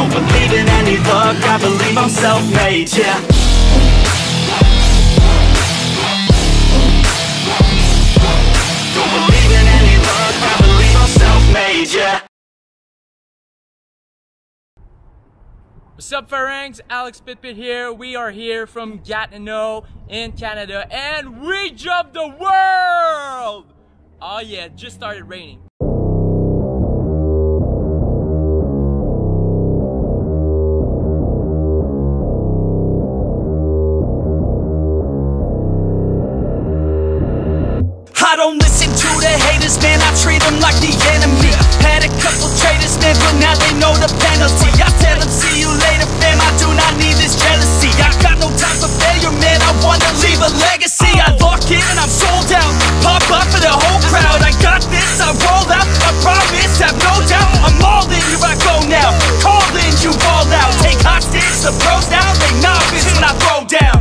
Don't believe in any luck, I believe I'm self-made, yeah. Don't believe in any luck, I believe I'm self-made, yeah. What's up, Farangs? Alex Bitbit here. We are here from Gatineau in Canada, and we jumped the world! Oh yeah, it just started raining. I don't listen to the haters, man, I treat them like the enemy. Had a couple traitors, man, but now they know the penalty. I tell them, see you later, fam, I do not need this jealousy. I got no time for failure, man, I wanna leave a legacy. I lock in and I'm sold out, pop up for the whole crowd. I got this, I roll out, I promise, have no doubt. I'm all in, here I go now, call in, you all out. Take hostage, the pros now, they novice when I throw down.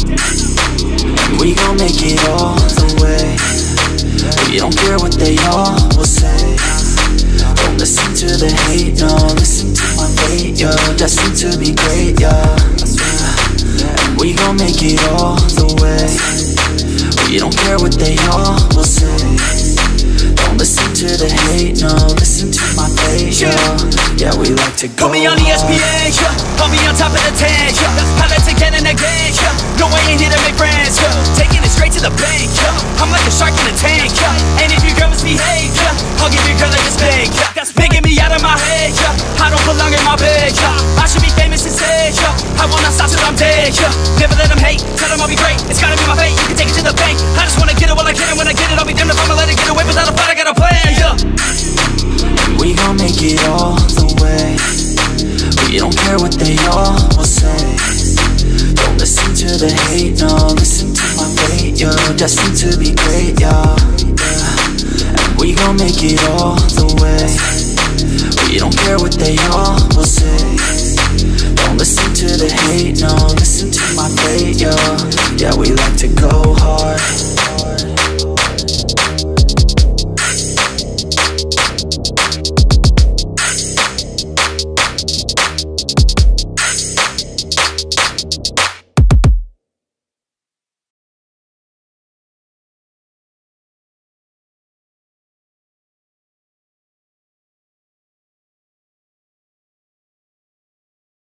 We gon' make it all the way. We don't care what they all will say. Don't listen to the hate, no, listen to my fate, yo. Destined to be great, yo. And we gon' make it all the way. We don't care what they all will say. Don't listen to the hate, no, listen to my fate, yo. Yeah, we like to go. Put me on ESPN, yeah. I'll be on top of the 10, yeah. Highlights again and again, yeah. No, I ain't here to make friends, yeah. Taking it straight to the bank, yeah. I'm like a shark in a tank, yeah. And if your girl misbehave, yeah, I'll give your girl like a spank, yeah. That's making me out of my head, yeah. I don't belong in my bed, yeah. I should be famous instead, yeah. I will not stop till I'm dead, yeah. Never let them hate, tell them I'll be great. It's gotta be my fate, you can take it to the bank. I just wanna get it while I can, and when I get it, I'll be damned if I'ma let it get away without a fight. I got a plan, yeah. We gon' make it all the way. We don't care what they all will say. Don't listen to the hate, no, listen to my fate, yo. Destined to be great, yo. And we gon' make it all the way. We don't care what they all will say. Don't listen to the hate, no, listen to my fate, yo. Yeah, we like to go hard.